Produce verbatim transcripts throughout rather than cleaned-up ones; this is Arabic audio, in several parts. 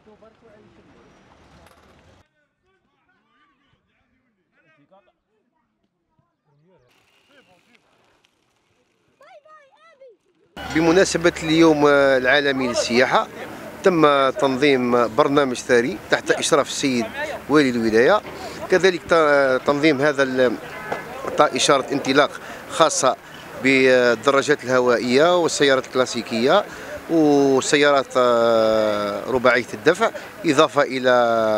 بمناسبة اليوم العالمي للسياحة تم تنظيم برنامج ثري تحت إشراف السيد والي الولاية، كذلك تنظيم هذا إشارة انطلاق خاصة بالدراجات الهوائية والسيارات الكلاسيكية وسيارات رباعية الدفع، إضافة إلى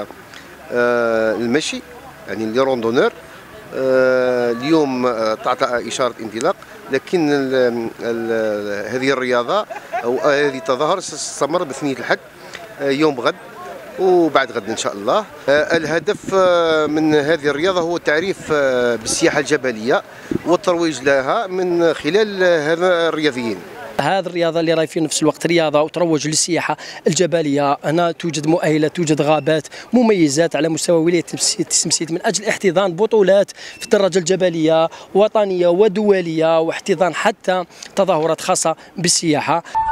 المشي يعني لي روندونور. اليوم تعطى إشارة انطلاق، لكن ال ال هذه الرياضة أو هذه التظاهرة ستستمر بثنية الحد يوم غد وبعد غد إن شاء الله. الهدف من هذه الرياضة هو التعريف بالسياحة الجبلية والترويج لها من خلال هذا الرياضيين. هذه الرياضه اللي راهي في نفس الوقت رياضه وتروج للسياحه الجبليه، هنا توجد مؤهلات، توجد غابات مميزات على مستوى ولايه تسمسيت من اجل احتضان بطولات في الدراجه الجبليه وطنيه ودوليه، واحتضان حتى تظاهرات خاصه بالسياحه.